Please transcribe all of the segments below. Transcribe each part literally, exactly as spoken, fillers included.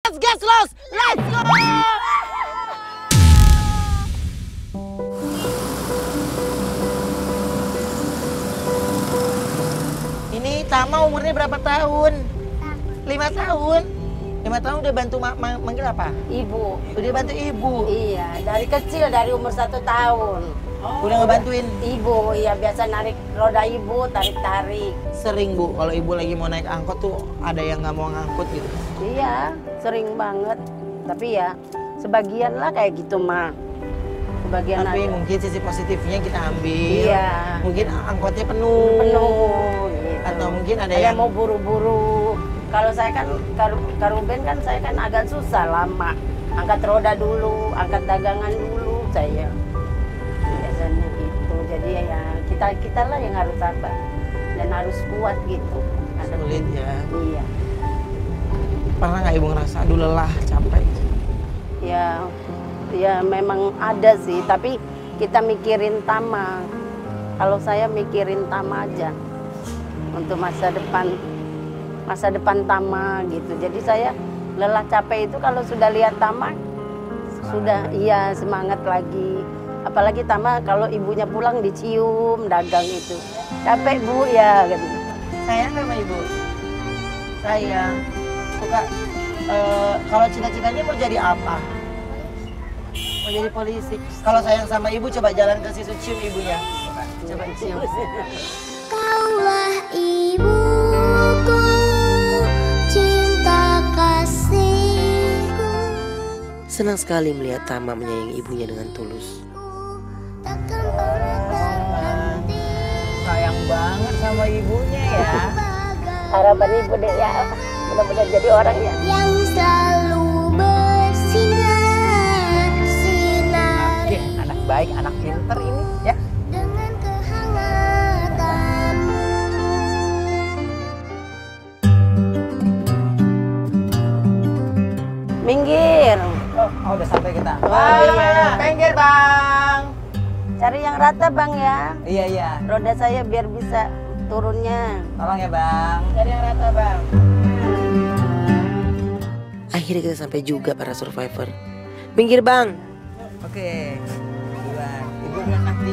Let's get lost! Let's go! Ini Tama umurnya berapa tahun? Lima tahun. Lima tahun udah bantu ma ma manggil apa? Ibu. Udah bantu ibu? Iya, dari kecil, dari umur satu tahun. Oh. Udah ngebantuin? Ibu, iya biasa narik roda ibu, tarik-tarik. Sering Bu, kalau ibu lagi mau naik angkot tuh ada yang nggak mau ngangkut gitu? Iya, sering banget. Tapi ya, sebagian lah kayak gitu mah. Sebagian Tapi aja. mungkin sisi positifnya kita ambil. Iya. Mungkin angkotnya penuh. Penuh. Gitu. Atau mungkin ada, ada yang mau buru-buru. Kalau saya kan, Karuben kan saya kan agak susah lama. Angkat roda dulu, angkat dagangan dulu saya. Biasanya gitu. Jadi ya kita kita lah yang harus sabar dan harus kuat gitu. sulit ya. Iya. Pernah nggak ibu ngerasa aduh lelah, capek? Ya, ya memang ada sih. Tapi kita mikirin Tama. Kalau saya mikirin Tama aja untuk masa depan. Masa depan Tama gitu. Jadi saya lelah capek itu kalau sudah lihat Tama sudah iya semangat lagi. Apalagi Tama kalau ibunya pulang dicium dagang itu. Capek Bu ya gitu. Sayang sama ibu? Sayang. Suka uh, kalau cita-citanya mau jadi apa? Mau jadi polisi. Kalau sayang sama ibu coba jalan ke situ cium ibunya. Coba, coba cium. Kaulah ibuku, cinta kasihku. Senang sekali melihat Tama menyayangi ibunya dengan tulus. Takkan pernah terhenti. Sayang banget sama ibunya ya. Harapan ibu deh ya benar-benar jadi orang ya. Yang selalu bersinar, sinar Oke, anak baik, anak pinter ini ya. dengan kehangatanmu. Minggir. Oh, oh udah sampai kita. Oh, Bang, iya. pinggir bang. Cari yang rata Bang ya. Iya iya. Roda saya biar bisa turunnya. Tolong ya bang. Cari yang rata bang. Akhirnya kita sampai juga para survivor. Minggir bang. Oke. Duluan. Ibu bilang nanti.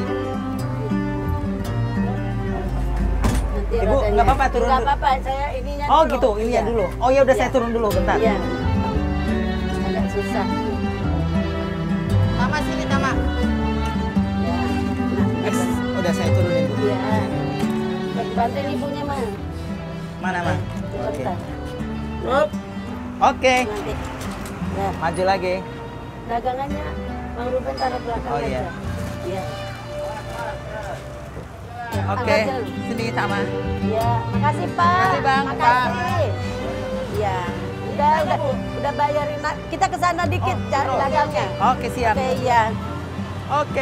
Nanti Ibu, rodanya. nggak apa-apa, turun Nggak dulu. apa-apa, saya ininya Oh dulu. gitu, ini ya Iya. dulu. Oh ya udah Iya. saya turun dulu bentar. Iya. Agak susah. Tama sini Tama. Ya. Eh, udah saya turunin dulu. Iya. Bantuin ibunya mah. Mana mah? Oke. Bentar. Up. Oke. Nanti. Ya. Maju lagi. Dagangannya Bang Ruben taruh belakang Oh, aja. iya. Iya. Oke. Angkat dulu. Sini Tama. Iya, makasih Pak. Makasih, Bang, Makasih. Iya. Udah, udah, udah bayarin. Kita ke sana dikit Oh, cari terus. dagangnya. Oke siap. Oke, iya. Oke.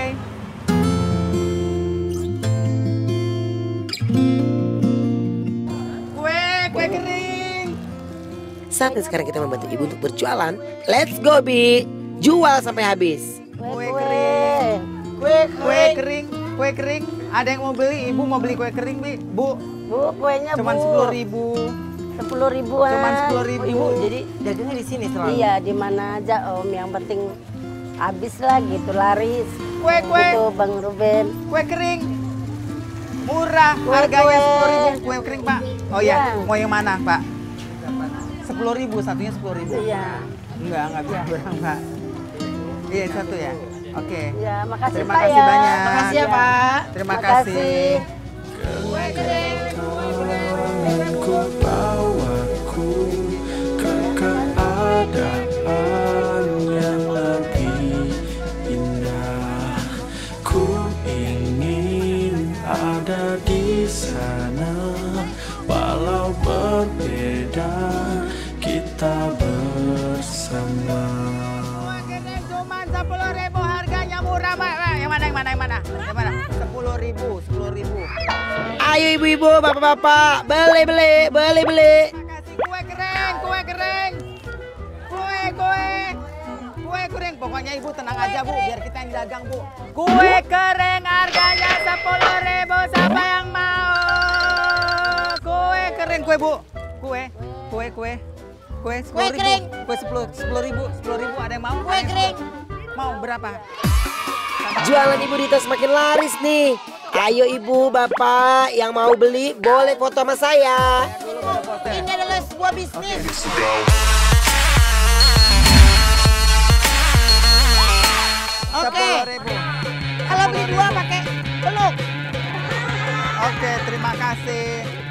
Kue, kue kering. Saatnya sekarang kita membantu ibu untuk berjualan. Let's go Bi. Jual sampai habis. Kue Kue-kue. kering. Kue, kue kering, kue kering. Ada yang mau beli? Ibu mau beli kue kering, Bi? Bu, Bu, kuenya Bu. cuman sepuluh ribu. Sepuluh ribuan. Cuman sepuluh ribu. Oh, Ibu, jadi dagangnya di sini selalu. Iya, di mana aja Om. Yang penting habis lah gitu, laris. Kue, kue. Gitu Bang Ruben. Kue kering. Murah, Kue, harganya kue. sepuluh ribu. Kue kering, Pak. Oh ya, Iya. mau yang mana, Pak? Sepuluh ribu, satunya sepuluh ribu. Iya. Enggak, enggak bisa kurang, Pak. Iya, satu ya. Oke. Ya, makasih Terima Pak kasih ya. banyak. Makasih ya, Pak. Terima kasih. Ku bawaku ke keadaan yang lebih indah. Ku ingin ada di sana, walau berbeda kita bersama. Cuma sepuluh ribu harganya murah, Pak. Yang mana, yang mana, yang mana? Yang mana? Sepuluh ribu, sepuluh ribu. Ayo ibu-ibu, bapak-bapak, beli beli, beli beli. Makasih kue kering, kue kering. Kue, kue. Kue kering. Pokoknya ibu tenang aja, Bu. Biar kita yang dagang, Bu. Kue kering harganya sepuluh ribu. Siapa yang mau? Kue kering, kue, Bu. Kue, kue, kue. Kue Kue sepuluh ribu. kering. Kue sepuluh sepuluh ribu, sepuluh ribu ada yang mau? Kue Ada yang kering. Mau berapa? Jualan Ibu Rita semakin laris nih. Ayo ibu, bapak yang mau beli boleh foto sama saya. Ini adalah sebuah bisnis. Oke. Sepuluh ribu. Kalau beli dua pakai peluk. Oke, terima kasih.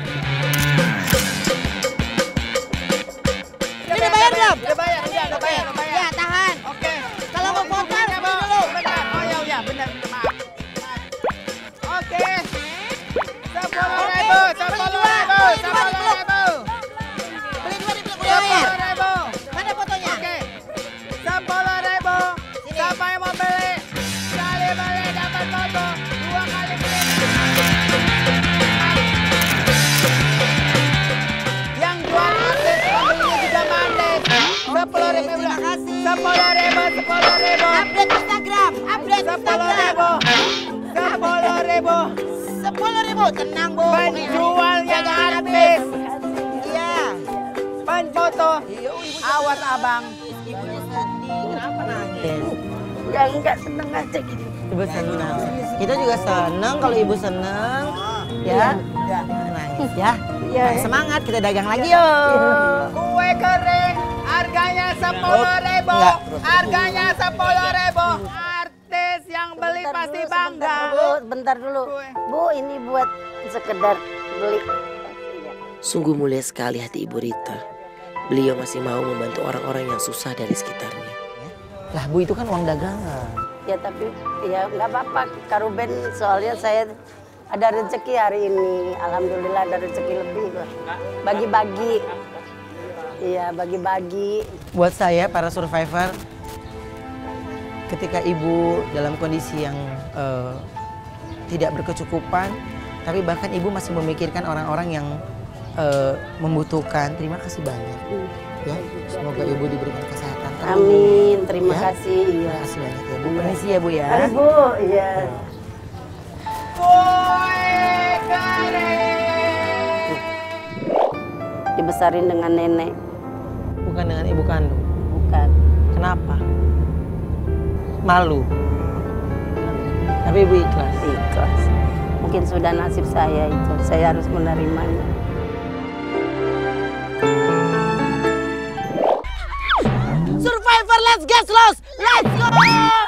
Sudah bayar belum? Udah bayar, udah, udah bayar, udah bayar. Ya, tahan. Oke. Kalau mau foto harus Ibu, beli dulu. Benar. Oh ya, ya, benar, benar. Maaf. Maaf. Oke. Sepuluh ribu, sepuluh ribu, sepuluh ribu. Beli dua dipeluk udah bayar. Sepuluh ribu. Mana fotonya? Oke. Sepuluh ribu. Siapa yang mau beli? Sekali beli dapat foto. Dua kali beli. Yang jual artis, pembelinya juga mandek. Sepuluh ribu. terima kasih. Sepuluh ribu, sepuluh ribu. Update Instagram, update Sepuluh Instagram. ribu. Sepuluh ribu. Sepuluh ribu, tenang bu. Penjualnya Jangan artis. Iya. Penfoto. Iya, ibu Awas abang. ibunya sedih. Kenapa nangis? Ya enggak, seneng aja gitu. Ibu senang. Kita juga senang kalau ibu senang. Ya. Ya. Nangis ya. Iya. Semangat kita dagang lagi yuk. Kue kering harganya sepuluh ribu. enggak. Harganya sepuluh ribu. Artis yang beli Bentar pasti dulu, bangga. sebentar dulu, bentar dulu. Kue. Bu, ini buat sekedar beli. Sungguh mulia sekali hati Ibu Rita. Beliau masih mau membantu orang-orang yang susah dari sekitarnya. Lah bu, itu kan uang dagangan. Ya tapi ya nggak apa-apa, Kak Ruben, soalnya saya ada rezeki hari ini. Alhamdulillah ada rezeki lebih lah. Bagi-bagi. Iya, bagi-bagi. Buat saya para survivor, ketika ibu dalam kondisi yang eh, tidak berkecukupan, tapi bahkan ibu masih memikirkan orang-orang yang eh, membutuhkan. Terima kasih banyak. Ya, semoga ibu diberikan kesehatan. terus. Amin, terima Ya. kasih. Iya. Terima kasih banyak ya bu. Permisi ya bu ya. Mari Bu, iya. Kue kering. Dibesarin dengan nenek, Bukan dengan ibu kandung. bukan. Kenapa? Malu. Tapi ibu ikhlas. Ikhlas. Mungkin sudah nasib saya itu, saya harus menerimanya. Survivor, let's get lost, let's go!